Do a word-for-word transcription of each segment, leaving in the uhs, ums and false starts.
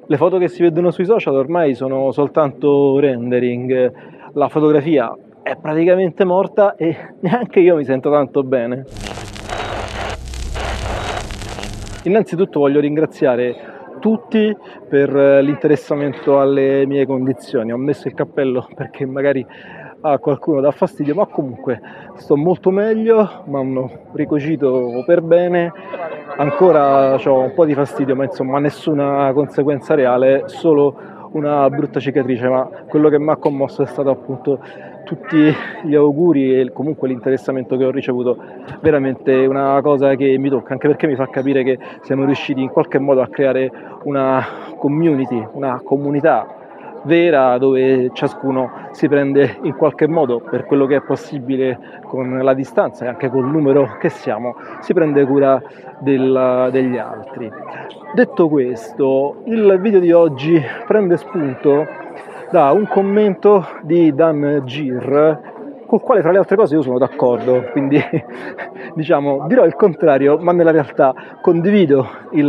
Le foto che si vedono sui social ormai sono soltanto rendering, la fotografia è praticamente morta e neanche io mi sento tanto bene. Innanzitutto voglio ringraziare tutti per l'interessamento alle mie condizioni. Ho messo il cappello perché magari a qualcuno dà fastidio, ma comunque sto molto meglio, mi hanno ricucito per bene. Ancora ho un po' di fastidio, ma insomma nessuna conseguenza reale, solo una brutta cicatrice, ma quello che mi ha commosso è stato appunto tutti gli auguri e comunque l'interessamento che ho ricevuto, veramente una cosa che mi tocca, anche perché mi fa capire che siamo riusciti in qualche modo a creare una community, una comunità vera dove ciascuno si prende in qualche modo, per quello che è possibile con la distanza e anche col numero che siamo, si prende cura del, degli altri. Detto questo, il video di oggi prende spunto da un commento di Dan Gir, col quale tra le altre cose io sono d'accordo, quindi diciamo dirò il contrario, ma nella realtà condivido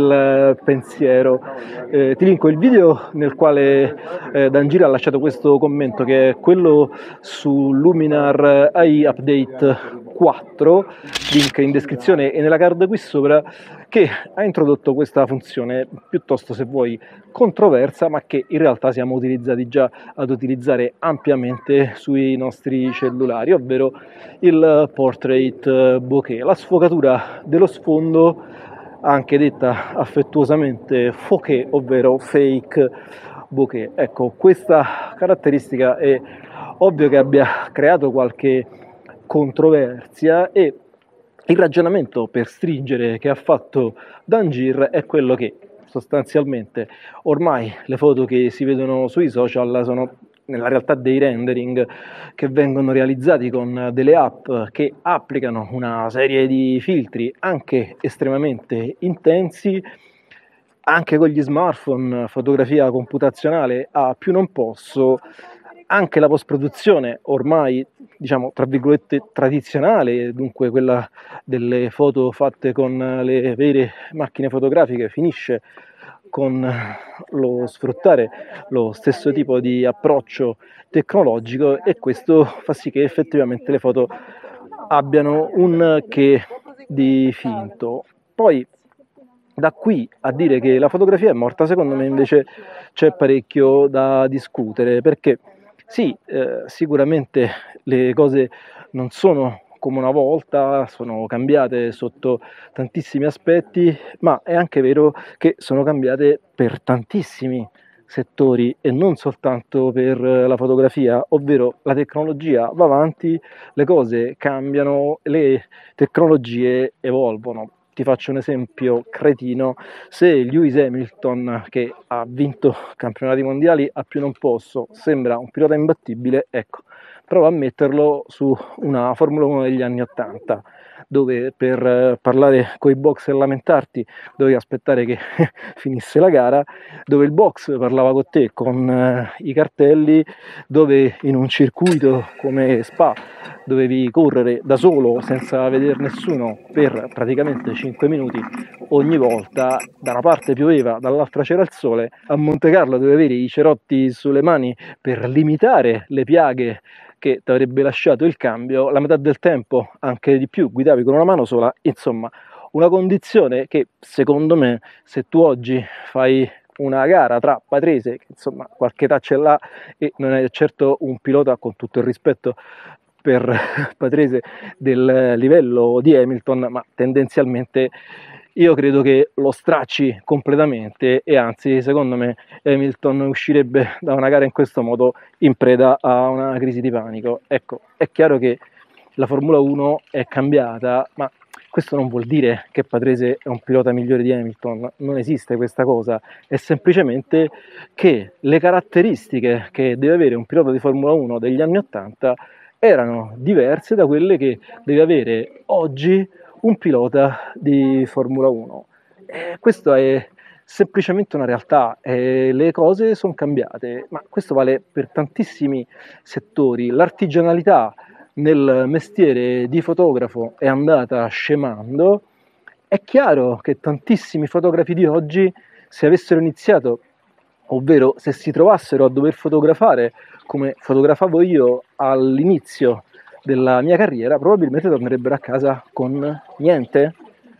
il pensiero. Eh, ti linko il video nel quale eh, Dan Gir ha lasciato questo commento, che è quello su Luminar A I Update quattro, link in descrizione e nella card qui sopra, che ha introdotto questa funzione piuttosto, se vuoi, controversa, ma che in realtà siamo utilizzati già ad utilizzare ampiamente sui nostri cellulari, ovvero il portrait bokeh, la sfocatura dello sfondo, anche detta affettuosamente fokeh, ovvero fake bokeh. Ecco, questa caratteristica è ovvio che abbia creato qualche controversia, e il ragionamento per stringere che ha fatto Dan Gir è quello che sostanzialmente ormai le foto che si vedono sui social sono nella realtà dei rendering che vengono realizzati con delle app che applicano una serie di filtri anche estremamente intensi, anche con gli smartphone, fotografia computazionale a più non posso, anche la post-produzione ormai, diciamo, tra virgolette tradizionale, dunque quella delle foto fatte con le vere macchine fotografiche, finisce con lo sfruttare lo stesso tipo di approccio tecnologico, e questo fa sì che effettivamente le foto abbiano un che di finto. Poi da qui a dire che la fotografia è morta, secondo me invece c'è parecchio da discutere, perché sì, eh, sicuramente le cose non sono come una volta, sono cambiate sotto tantissimi aspetti, ma è anche vero che sono cambiate per tantissimi settori e non soltanto per la fotografia, ovvero la tecnologia va avanti, le cose cambiano, le tecnologie evolvono. Ti faccio un esempio cretino: se Lewis Hamilton, che ha vinto campionati mondiali a più non posso, sembra un pilota imbattibile, ecco, prova a metterlo su una Formula uno degli anni ottanta, dove per parlare coi box e lamentarti dovevi aspettare che finisse la gara, dove il box parlava con te con eh, i cartelli, dove in un circuito come Spa dovevi correre da solo senza vedere nessuno per praticamente cinque minuti ogni volta. Da una parte pioveva, dall'altra c'era il sole. A Monte Carlo dovevi avere i cerotti sulle mani per limitare le piaghe che ti avrebbe lasciato il cambio. La metà del tempo, anche di più, guidavi con una mano sola. Insomma, una condizione che secondo me, se tu oggi fai una gara tra Patrese, che insomma qualche età ce l'ha e non è certo un pilota, con tutto il rispetto per Patrese, del livello di Hamilton, ma tendenzialmente io credo che lo stracci completamente, e anzi secondo me Hamilton uscirebbe da una gara in questo modo in preda a una crisi di panico. Ecco, è chiaro che la Formula uno è cambiata, ma questo non vuol dire che Patrese è un pilota migliore di Hamilton, non esiste questa cosa, è semplicemente che le caratteristiche che deve avere un pilota di Formula uno degli anni ottanta erano diverse da quelle che deve avere oggi un pilota di Formula uno. E questo è semplicemente una realtà, e le cose sono cambiate, ma questo vale per tantissimi settori. L'artigianalità nel mestiere di fotografo è andata scemando. È chiaro che tantissimi fotografi di oggi, se avessero iniziato ovvero se si trovassero a dover fotografare come fotografavo io all'inizio della mia carriera, probabilmente tornerebbero a casa con niente,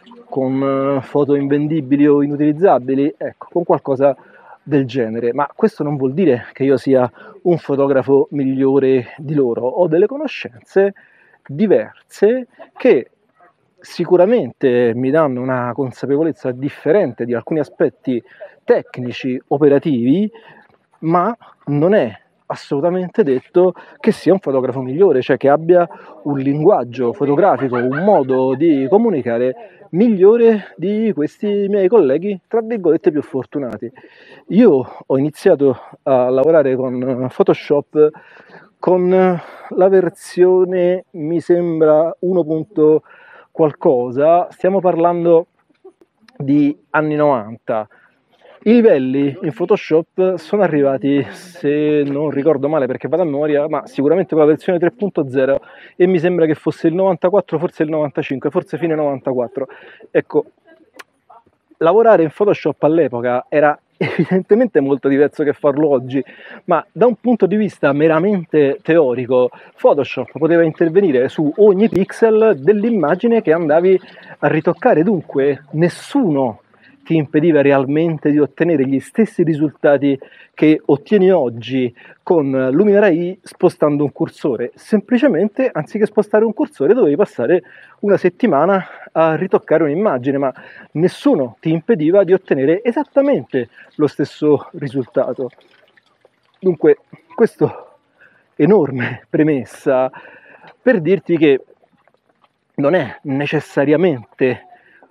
con foto invendibili o inutilizzabili, ecco, con qualcosa del genere. Ma questo non vuol dire che io sia un fotografo migliore di loro. Ho delle conoscenze diverse che sicuramente mi danno una consapevolezza differente di alcuni aspetti tecnici, operativi, ma non è assolutamente detto che sia un fotografo migliore, cioè che abbia un linguaggio fotografico, un modo di comunicare migliore di questi miei colleghi, tra virgolette, più fortunati. Io ho iniziato a lavorare con Photoshop con la versione, mi sembra, uno. Qualcosa, stiamo parlando di anni novanta. I livelli in Photoshop sono arrivati, se non ricordo male perché vado a memoria, ma sicuramente con la versione tre punto zero, e mi sembra che fosse il novantaquattro, forse il novantacinque, forse fine novantaquattro. Ecco, lavorare in Photoshop all'epoca era evidentemente molto diverso che farlo oggi, ma da un punto di vista meramente teorico Photoshop poteva intervenire su ogni pixel dell'immagine che andavi a ritoccare, dunque nessuno ti impediva realmente di ottenere gli stessi risultati che ottieni oggi con Luminara I spostando un cursore. Semplicemente, anziché spostare un cursore, dovevi passare una settimana a ritoccare un'immagine, ma nessuno ti impediva di ottenere esattamente lo stesso risultato. Dunque, questa enorme premessa per dirti che non è necessariamente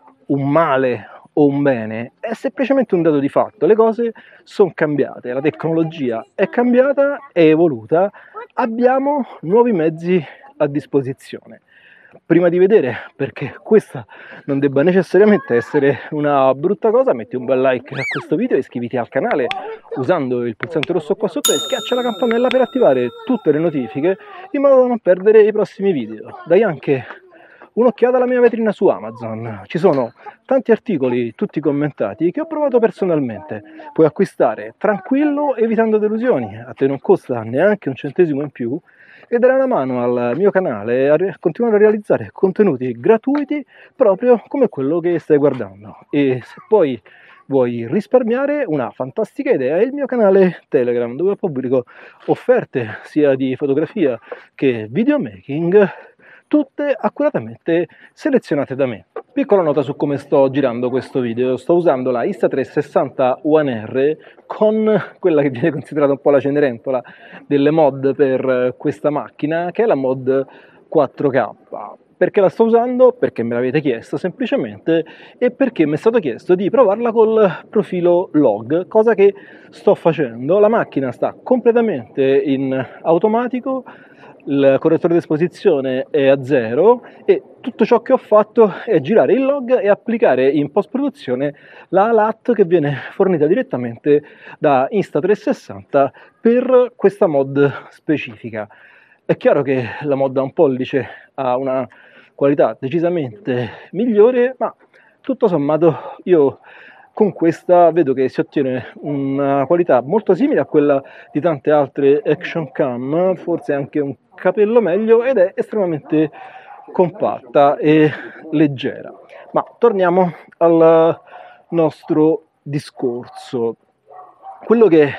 un male o un bene, è semplicemente un dato di fatto. Le cose sono cambiate, la tecnologia è cambiata, è evoluta, abbiamo nuovi mezzi a disposizione. Prima di vedere perché questa non debba necessariamente essere una brutta cosa, metti un bel like a questo video e iscriviti al canale usando il pulsante rosso qua sotto e schiaccia la campanella per attivare tutte le notifiche in modo da non perdere i prossimi video. Dai anche un'occhiata alla mia vetrina su Amazon, ci sono tanti articoli, tutti commentati, che ho provato personalmente. Puoi acquistare tranquillo, evitando delusioni, a te non costa neanche un centesimo in più, e dare una mano al mio canale a continuare a realizzare contenuti gratuiti proprio come quello che stai guardando. E se poi vuoi risparmiare, una fantastica idea è il mio canale Telegram, dove pubblico offerte sia di fotografia che videomaking, tutte accuratamente selezionate da me. Piccola nota su come sto girando questo video: sto usando la Insta trecentosessanta One R con quella che viene considerata un po' la Cenerentola delle mod per questa macchina, che è la mod quattro K. Perché la sto usando? Perché me l'avete chiesto semplicemente, e perché mi è stato chiesto di provarla col profilo log, cosa che sto facendo. La macchina sta completamente in automatico, il correttore di esposizione è a zero e tutto ciò che ho fatto è girare il log e applicare in post-produzione la L A T che viene fornita direttamente da Insta trecentosessanta per questa mod specifica. È chiaro che la mod da un pollice ha una qualità decisamente migliore, ma tutto sommato io con questa vedo che si ottiene una qualità molto simile a quella di tante altre action cam, forse anche un capello meglio, ed è estremamente compatta e leggera. Ma torniamo al nostro discorso. Quello che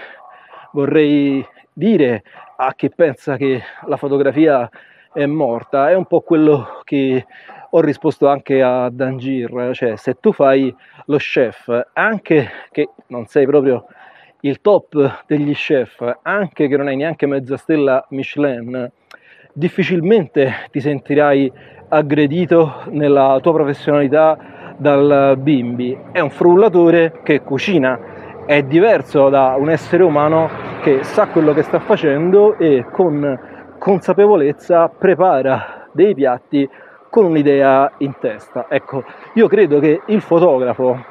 vorrei dire a chi pensa che la fotografia è morta è un po' quello che ho risposto anche a Dangir, cioè se tu fai lo chef, anche che non sei proprio il top degli chef, anche che non hai neanche mezza stella Michelin, difficilmente ti sentirai aggredito nella tua professionalità dal bimbi. È un frullatore che cucina, è diverso da un essere umano che sa quello che sta facendo e con consapevolezza prepara dei piatti con un'idea in testa. Ecco, io credo che il fotografo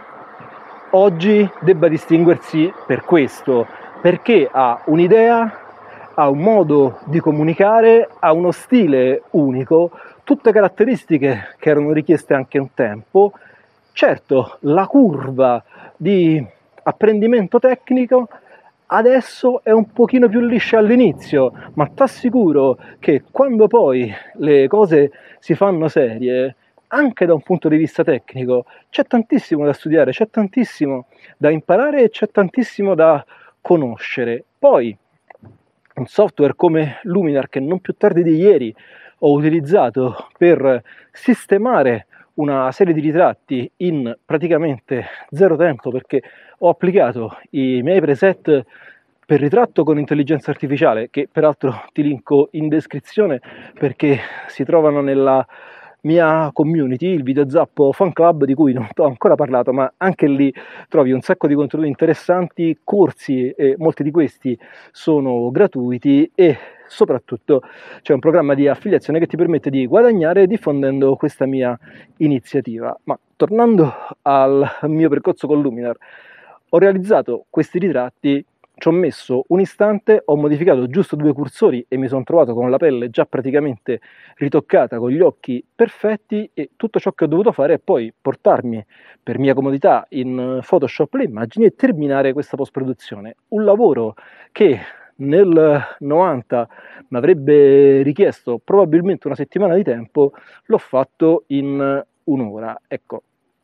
oggi debba distinguersi per questo, perché ha un'idea, ha un modo di comunicare, ha uno stile unico, tutte caratteristiche che erano richieste anche un tempo. Certo, la curva di apprendimento tecnico adesso è un pochino più liscia all'inizio, ma ti assicuro che quando poi le cose si fanno serie, anche da un punto di vista tecnico, c'è tantissimo da studiare, c'è tantissimo da imparare e c'è tantissimo da conoscere. Poi un software come Luminar, che non più tardi di ieri ho utilizzato per sistemare una serie di ritratti in praticamente zero tempo, perché ho applicato i miei preset per ritratto con intelligenza artificiale, che peraltro ti linko in descrizione perché si trovano nella mia community, il Videozappo Fan Club, di cui non ti ho ancora parlato, ma anche lì trovi un sacco di contenuti interessanti, corsi, e molti di questi sono gratuiti, e soprattutto c'è un programma di affiliazione che ti permette di guadagnare diffondendo questa mia iniziativa. Ma tornando al mio percorso con Luminar, ho realizzato questi ritratti, ci ho messo un istante, ho modificato giusto due cursori e mi sono trovato con la pelle già praticamente ritoccata, con gli occhi perfetti, e tutto ciò che ho dovuto fare è poi portarmi per mia comodità in Photoshop le immagini e terminare questa post-produzione. Un lavoro che nel novanta mi avrebbe richiesto probabilmente una settimana di tempo, l'ho fatto in un'ora. Ecco,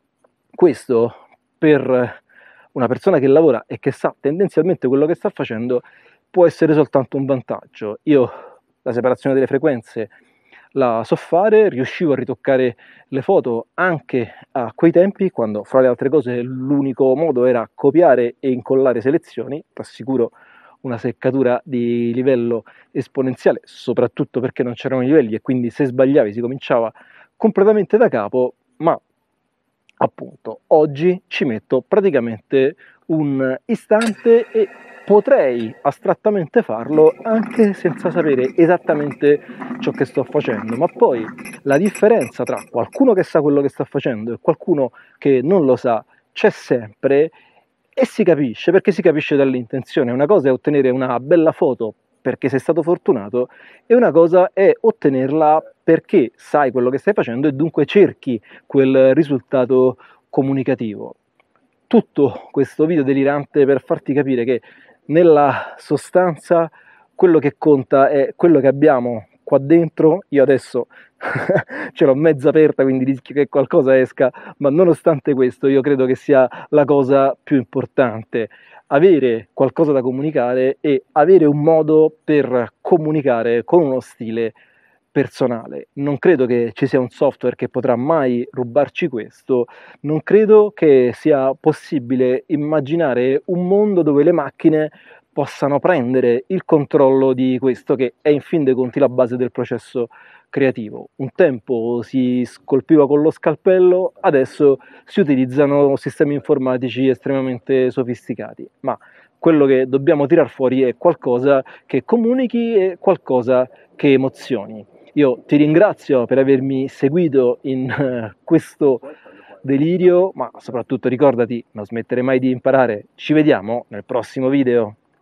questo per una persona che lavora e che sa tendenzialmente quello che sta facendo può essere soltanto un vantaggio. Io la separazione delle frequenze la so fare, riuscivo a ritoccare le foto anche a quei tempi, quando fra le altre cose l'unico modo era copiare e incollare selezioni. Ti assicuro una seccatura di livello esponenziale, soprattutto perché non c'erano i livelli e quindi se sbagliavi si cominciava completamente da capo, ma appunto oggi ci metto praticamente un istante e potrei astrattamente farlo anche senza sapere esattamente ciò che sto facendo. Ma poi la differenza tra qualcuno che sa quello che sta facendo e qualcuno che non lo sa c'è sempre, e si capisce, perché si capisce dall'intenzione. Una cosa è ottenere una bella foto perché sei stato fortunato, e una cosa è ottenerla perché sai quello che stai facendo e dunque cerchi quel risultato comunicativo. Tutto questo video delirante per farti capire che nella sostanza quello che conta è quello che abbiamo qua dentro. Io adesso ce l'ho mezza aperta, quindi rischio che qualcosa esca, ma nonostante questo io credo che sia la cosa più importante: avere qualcosa da comunicare e avere un modo per comunicare con uno stile personale. Non credo che ci sia un software che potrà mai rubarci questo. Non credo che sia possibile immaginare un mondo dove le macchine possano prendere il controllo di questo, che è in fin dei conti la base del processo creativo. Un tempo si scolpiva con lo scalpello, adesso si utilizzano sistemi informatici estremamente sofisticati, ma quello che dobbiamo tirar fuori è qualcosa che comunichi e qualcosa che emozioni. Io ti ringrazio per avermi seguito in uh, questo delirio, ma soprattutto ricordati, non smettere mai di imparare. Ci vediamo nel prossimo video.